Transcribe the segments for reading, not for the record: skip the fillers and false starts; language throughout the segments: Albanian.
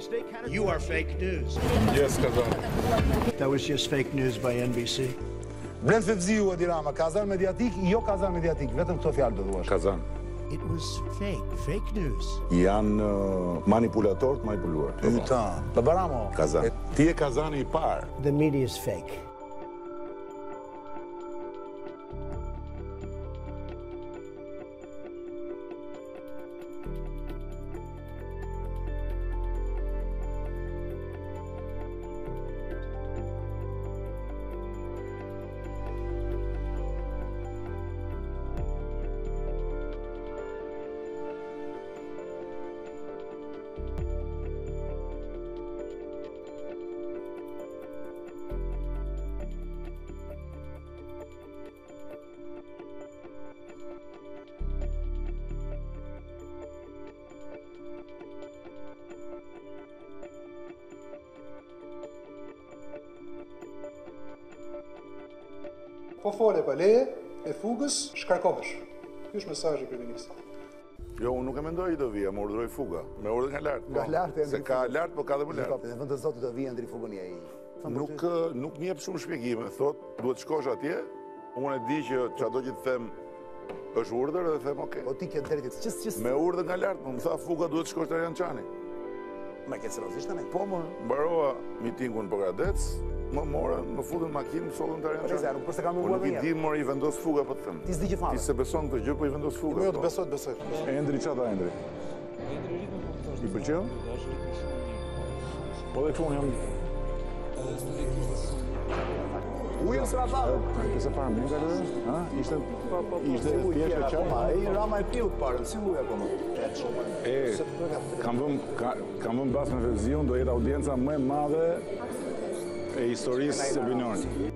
You are fake news. Yes, Kazan. That was just fake news by NBC. Brend Fevziu Edi Rama, kazan mediatik, jo kazan mediatik, vetëm këto fjalë do thuash. Kazan. It was fake news. Janë manipulator të manipuluar. Yta. Babaramo. Kazan. Ti je Kazani i parë. The media is fake. Po fole pa leje e fugës shkarkohesh. Ky është mesazhi i kryeministit. Jo, unë nuk e mendoj do vija, më urdhëroi fuga. Me urdhër nga lart. Nga lart e se ka lart, po ka dhe më lart. Në vend të zotit do vijë ndri fugën ai. Nuk më jep shumë shpjegime, thot, duhet shkosh atje. Unë e di që çado që të them është urdhër dhe them okay. Po ti ke drejtë. Ç'ës me urdhër nga lart, më tha fuga duhet shkosh te Jançani. Ma ke seriozisht tani? Po më mbarova mitingun në Pogradec, më morën, më futën makinë, më sollën te Jançani. Po se kam Unë nuk i di mori i vendos fuga po të them. Ti s'di që fare. Ti se beson këtë gjë, po i vendos fuga. Jo, të besoj. Endri çata Endri. I pëlqeu? Po dhe këtu jam Ujën së rata? Këse parë më nga lërë? Ishte thjesht e qarë? Ai Rama e piu parën, si ujë akoma. Kam vënë bas me Fevziun, do jetë audienca më e madhe e historisë së Binoni.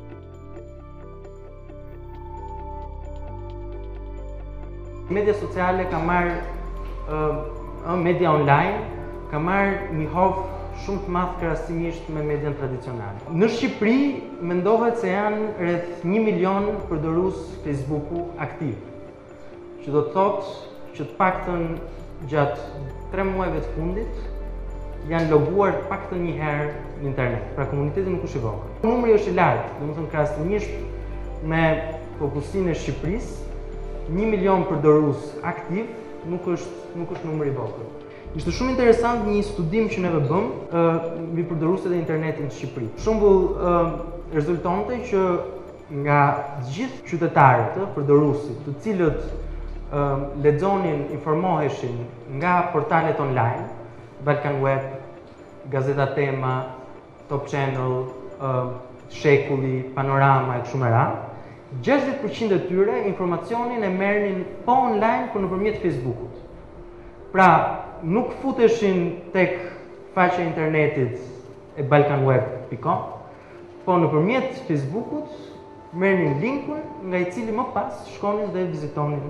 Media sociale ka marrë, media online, ka marrë një hovë shumë të madh krahasimisht me median tradicionale. Në Shqipëri mendohet se janë rreth 1 milion përdorues Facebooku aktiv, që do të thotë që të paktën gjatë 3 muajve të fundit janë loguar të paktën një herë në internet. Pra komuniteti nuk është i vogël. Numri është i lartë, domethënë krahasimisht me popullsinë e Shqipërisë, 1 milion përdorues aktiv nuk është numri i vogël. Ishte shumë interesant një studim që neve bëm mbi përdoruesit e internetit në Shqipëri. Për shembull, rezultonte që nga të gjithë qytetarët, përdoruesit, të cilët lexonin, informoheshin nga portalet online, Balkan Web, Gazeta Tema, Top Channel, Shekulli, Panorama e kështu me radhë, 60% e tyre informacionin e merrnin po online por nëpërmjet Facebookut. Pra, nuk futeshin tek faqja e internetit e balkanweb.com, po nëpërmjet Facebookut merrnin linkun nga i cili më pas shkonin dhe vizitonin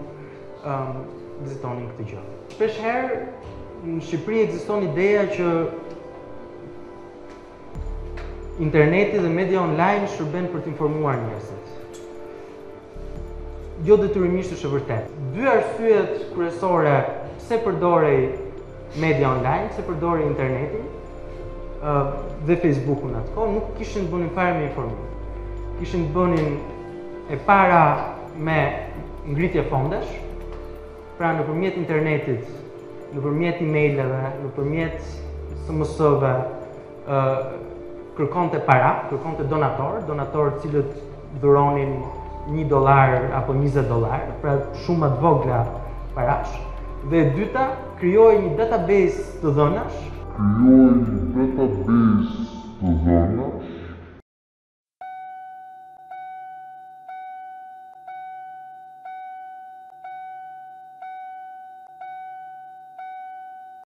këtë gjë. Shpesh herë në Shqipëri ekziston ideja që interneti dhe media online shërben për të informuar njerëzit. Jo detyrimisht është e vërtetë. Dy arsyet kryesore pse përdorej media online, pse përdorej internetin dhe Facebookun atë kohë, nuk kishin të bënin fare me informim. Kishin të bënin e para me ngritje fondesh, pra nëpërmjet internetit, nëpërmjet emaileve, nëpërmjet SMS-ve, kërkonte para, kërkonte donatorë cilët dhuronin $1 apo $20, pra shumë të vogla parash. Dhe e dyta, krijoi një database të dhënash